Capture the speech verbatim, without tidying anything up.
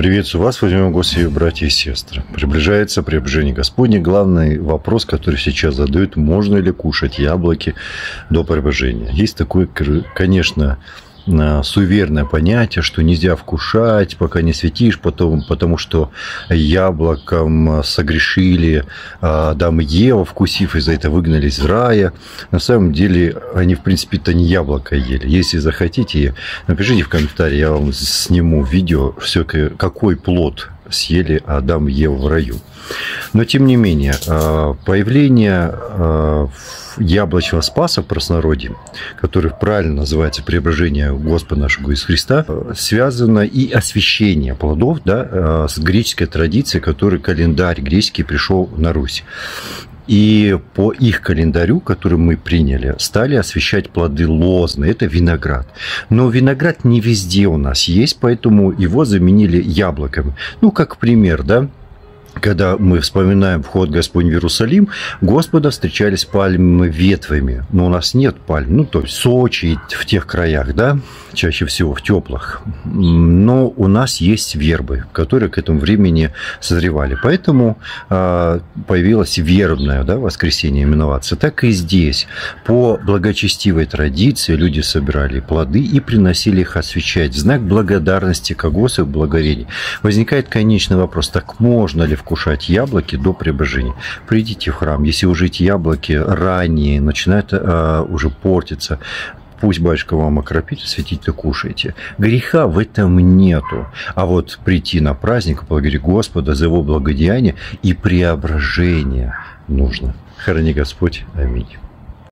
Приветствую вас, возьмем гостей, братья и сестры. Приближается преображение Господне. Главный вопрос, который сейчас задают: можно ли кушать яблоки до преображения? Есть такое, конечно, суеверное понятие, что нельзя вкушать, пока не светишь, потом, потому что яблоком согрешили Адам и Ева, вкусив, из-за этого выгнались из рая. На самом деле они, в принципе-то, не яблоко ели. Если захотите, напишите в комментарии, я вам сниму видео, все, какой плод съели Адам и Ева в раю. Но, тем не менее, появление яблочного спаса в простонародье, который правильно называется преображение Господа нашего Иисуса Христа, связано и освящение плодов, да, с греческой традицией, который календарь греческий пришел на Русь. И по их календарю, который мы приняли, стали освящать плоды лозные. Это виноград. Но виноград не везде у нас есть, поэтому его заменили яблоками. Ну, как пример, да. Когда мы вспоминаем вход Господень в Иерусалим, Господа встречали с пальмовыми ветвями. Но у нас нет пальм. Ну, то есть Сочи в тех краях, да, чаще всего в теплых. Но у нас есть вербы, которые к этому времени созревали. Поэтому э, появилось вербное, да, воскресенье именоваться. Так и здесь. По благочестивой традиции люди собирали плоды и приносили их освящать в знак благодарности к Господу, благоволения. Возникает конечный вопрос: так можно ли вкушать яблоки до преображения? Придите в храм. Если уже эти яблоки ранее начинают а, уже портиться, пусть батюшка вам окропит, светить-то кушайте. Греха в этом нету. А вот прийти на праздник, поблагодарить Господа за его благодеяние и преображение нужно. Храни Господь. Аминь.